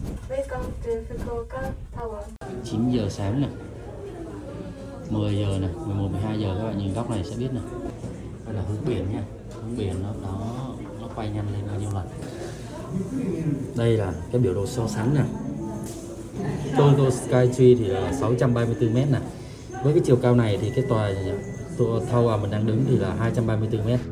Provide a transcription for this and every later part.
Welcome to Fukuoka Tower. 9 giờ sáng nè, 10 giờ nè, 11, 12 giờ các bạn nhìn góc này sẽ biết nè. Đây là hướng biển nha, hướng biển nó quay nhanh lên bao nhiêu lần. Đây là cái biểu đồ so sánh nè. Tokyo Sky Tree thì là 634 m nè. Với cái chiều cao này thì cái tòa tower mình đang đứng thì là 234 m.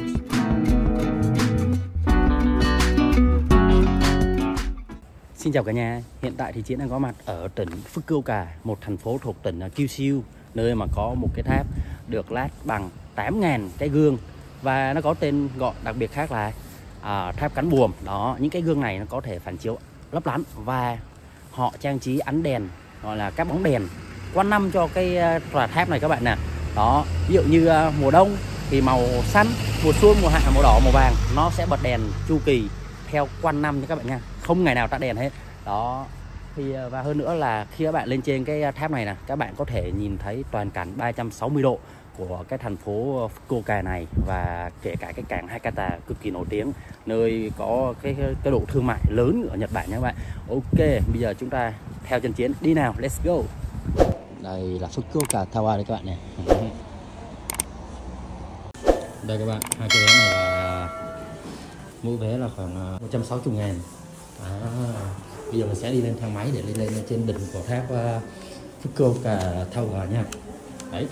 Xin chào cả nhà, hiện tại thì Chiến đang có mặt ở tỉnh Fukuoka, một thành phố thuộc tỉnh Kyushu, nơi mà có một cái tháp được lát bằng 8.000 cái gương và nó có tên gọi đặc biệt khác là tháp cánh buồm. Đó, những cái gương này nó có thể phản chiếu lấp lánh và họ trang trí ánh đèn gọi là các bóng đèn quanh năm cho cái tòa tháp này các bạn nè. Đó, ví dụ như mùa đông thì màu xanh, mùa xuân, mùa hạ màu đỏ, màu vàng, nó sẽ bật đèn chu kỳ theo quanh năm nha các bạn nha, không ngày nào tắt đèn hết. Đó thì và hơn nữa là khi các bạn lên trên cái tháp này nè, các bạn có thể nhìn thấy toàn cảnh 360 độ của cái thành phố Fukuoka này, và kể cả cái cảng Hakata cực kỳ nổi tiếng, nơi có cái độ thương mại lớn ở Nhật Bản nha các bạn. Ok, bây giờ chúng ta theo chân Chiến đi nào, let's go. Đây là Fukuoka Tower đây các bạn này. Đây các bạn, hai cái vé này là mỗi vé là khoảng 160.000. Bây giờ mình sẽ đi lên thang máy để lên trên đỉnh của tháp Fukuoka Tower nha. Đấy.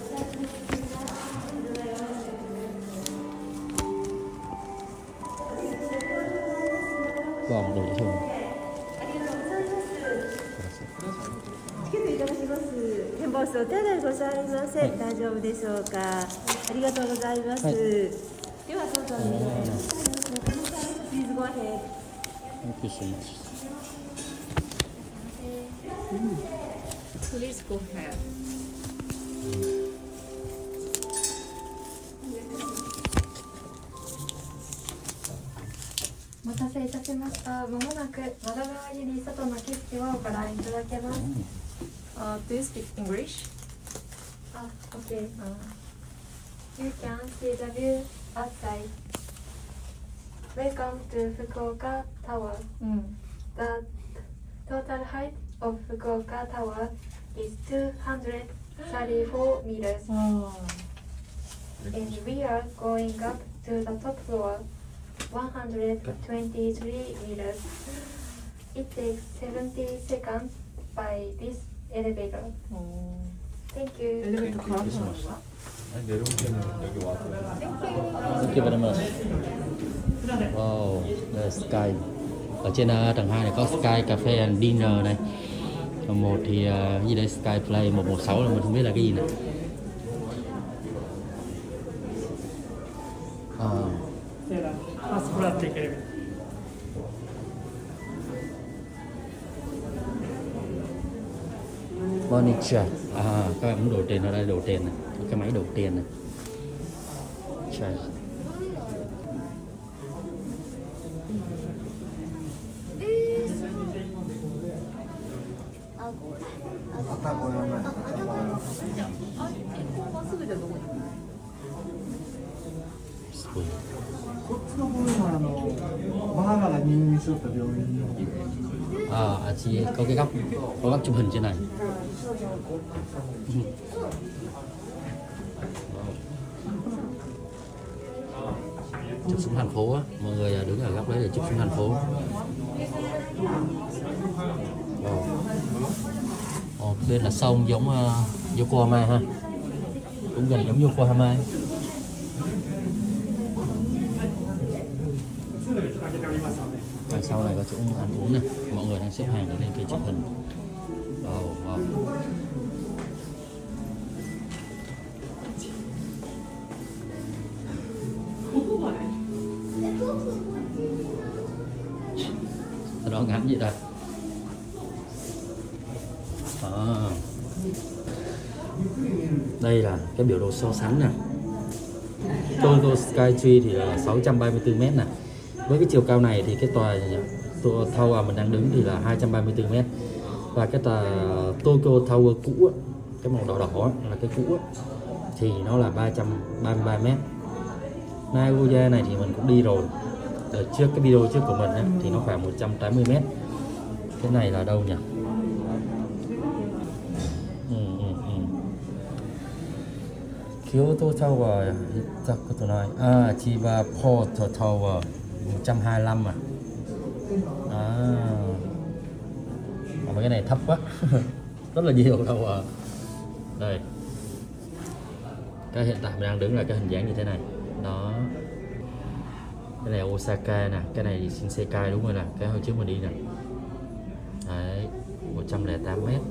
Vòng đồ thường. Thank you so much. Please go ahead. お待たせいたしました。まもなく窓側より外の景色をご覧いただけます。 Do you speak English? Okay. You can see the view outside. Welcome to Fukuoka Tower. The total height of Fukuoka Tower is 234 meters. And we are going up to the top floor, 123 meters. It takes 70 seconds by this elevator. Thank you. 엘리베이터 가는 거 내려올 때는 여기 와서. Thank you very much. Wow, the sky. Ở trên tầng 2 này có Sky Cafe and Dinner này. Tầng 1 thì gì đây, Sky Play 116 là mình không biết là cái gì này. Furniture. Các bạn muốn đổi tiền ở đây, đổi tiền này. Cái máy đổi tiền này. Trời. Chị có cái góc chụp hình trên này. Chụp xuống thành phố á, mọi người đứng ở góc đấy để chụp xuống thành phố. Bên là sông giống Yokohama ha, cũng gần giống Yokohama. Và sau này có chỗ ăn uống này, mọi người đang xếp hàng để lên kia chụp hình. Wow. Đó ngắm vậy đây. Đây là cái biểu đồ so sánh nè. Tokyo Sky Tree thì là 634 m nè. Với cái chiều cao này thì cái tòa tower mình đang đứng thì là 234 m. Và cái tòa Tokyo Tower cũ, cái màu đỏ đỏ là cái cũ thì nó là 333 m. Nagoya này thì mình cũng đi rồi. Ở trước cái video trước của mình thì nó khoảng 180 m. Cái này là đâu nhỉ? Kyoto Tower chắc có tôi nói Chiba Port Tower 125 à. Mà cái này thấp quá. Rất là nhiều đâu à. Đây. Cái hiện tại mình đang đứng là cái hình dáng như thế này. Đó. Cái này Osaka nè, cái này Shinsekai đúng rồi nè, cái hồi trước mình đi nè. Đấy, 108 m.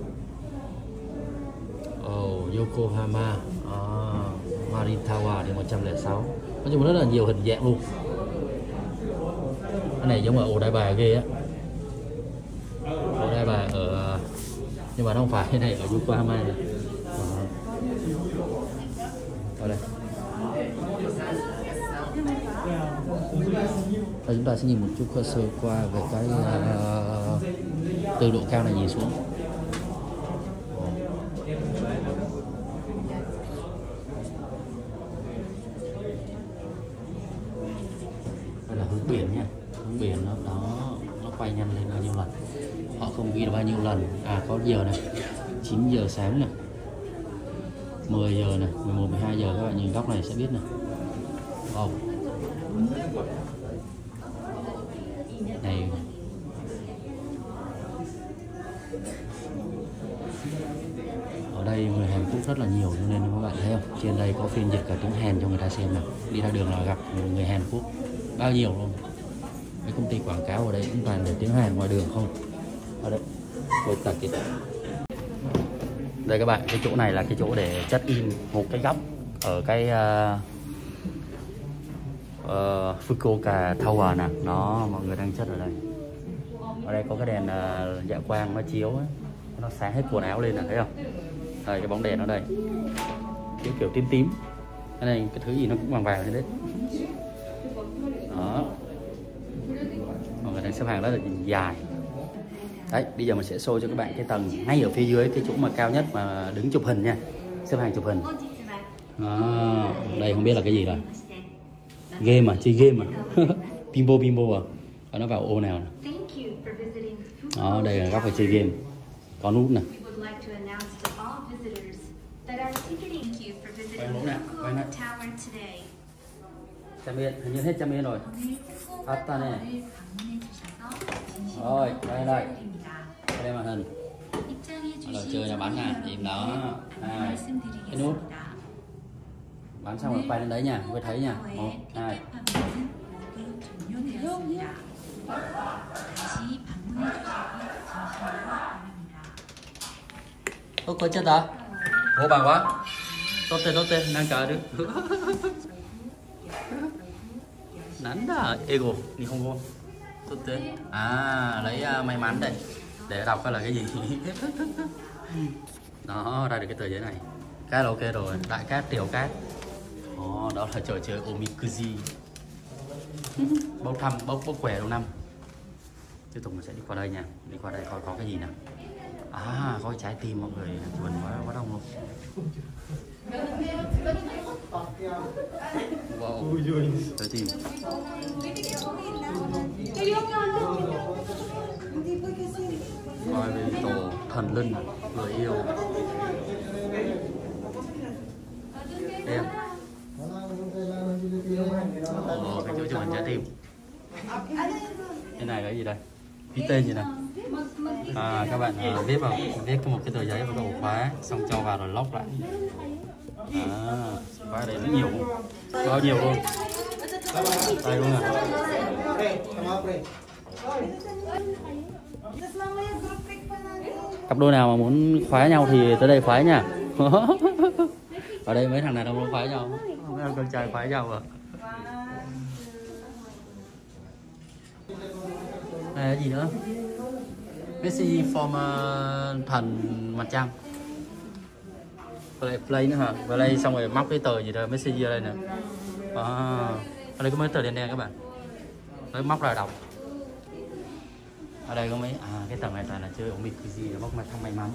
Yokohama Marine Tower thì 106. Nói chung rất là nhiều hình dạng luôn. Cái này giống ở Odaiba ghê á. Odaiba ở, nhưng mà nó không phải, cái này ở Yokohama này. Ở đây. Và chúng ta sẽ nhìn một chút sơ qua về cái từ độ cao này nhìn xuống. Đây là hướng biển nha, hướng biển nó quay nhanh lên bao nhiêu lần, họ không ghi là bao nhiêu lần. Có giờ này, 9 giờ sáng này, 10 giờ này, 11, 12 giờ các bạn nhìn góc này sẽ biết này. Này. Ở đây người Hàn Quốc rất là nhiều cho nên các bạn thấy không? Trên đây có phiên dịch cả tiếng Hàn cho người ta xem này. Đi ra đường là gặp người Hàn Quốc bao nhiêu luôn. Cái công ty quảng cáo ở đây cũng toàn để tiếng Hàn ngoài đường không. Ở đây. Đây các bạn, cái chỗ này là cái chỗ để check in một cái góc ở cái Fukuoka Tower nè. Nó mọi người đang chất ở đây. Ở đây có cái đèn dạ quang nó chiếu ấy. Nó sáng hết quần áo lên nè, thấy không? Đây, cái bóng đèn ở đây kiểu tím tím. Cái này cái thứ gì nó cũng vàng vàng lên đấy. Đó. Mọi người đang xếp hàng rất là dài. Đấy, bây giờ mình sẽ show cho các bạn cái tầng ngay ở phía dưới, cái chỗ mà cao nhất mà đứng chụp hình nha. Xếp hàng chụp hình. Đây không biết là cái gì rồi. Game à, chơi game à. Pimbo à. Nó vào ô nào nè. Đó, đây là góc phải chơi game. Có nút nè. Quay mẫu nè, quay nè. Trăm yên, hình như hết trăm yên rồi. Phát nè. Rồi, đây. Đây màn hình. Rồi chơi là bắn nè, nhìn đó. Cái nút. Bắn xong rồi quay lên đấy nha, mới thấy nha. 1, 2. Có chết à? Ủa bằng quá. Tốt tên, đang cờ được. Nắn đã, ego, đi không vô. Tốt tên. Lấy may mắn đây. Để đọc coi là cái gì. Đó, ra được cái tờ giấy này. Cái là ok rồi, đại cát, tiểu cát. Đó là trò chơi Omikuji. Bốc quẻ đầu năm. Tiếp tục mình sẽ đi qua đây nha. Đi qua đây coi có cái gì nào. Có cái trái tim mọi người vườn quá đông luôn. Wow, trái tim. Coi về tổ thần linh người yêu. Em. Cái chỗ chụp hình trái tim. Cái này là cái gì đây? Ký tên gì nè. Các bạn viết một cái tờ giấy và cái ổ khóa, xong cho vào rồi lóc lại. Khóa đây rất nhiều luôn. Bao nhiêu luôn. Đây luôn à. Cặp đôi nào mà muốn khóa nhau thì tới đây khóa nha. Ở đây mấy thằng này đâu muốn khóa nhau. Mấy con trai khóa nhau à. Đây là gì nữa? Messi form thần mặt trăng. Play nữa hả? Play xong rồi móc cái tờ gì đó Messi ở đây nè. Ở đây có mấy tờ đen đen các bạn. Đấy, móc ra đọc. Ở đây có mấy cái tầng này toàn là chơi Omikuji, nó bóc mặt thăm may mắn.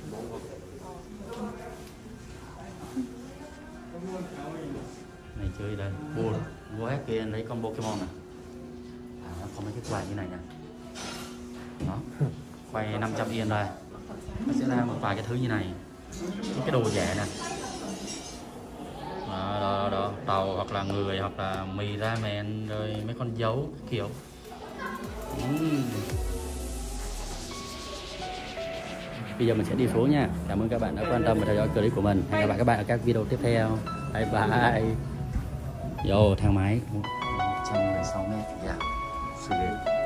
Này chơi đây, vua hết kia lấy con Pokemon nè. Có mấy cái quà như này nè. Đó. quay 500 yên đây, nó sẽ ra một vài cái thứ như này, những cái đồ rẻ này. Đó, tàu hoặc là người hoặc là mì ramen rồi mấy con dấu kiểu. Bây giờ mình sẽ đi xuống nha. Cảm ơn các bạn đã quan tâm và theo dõi clip của mình. Hẹn gặp lại các bạn ở các video tiếp theo. Bye bye. Vô thang máy 116 mét. Yeah.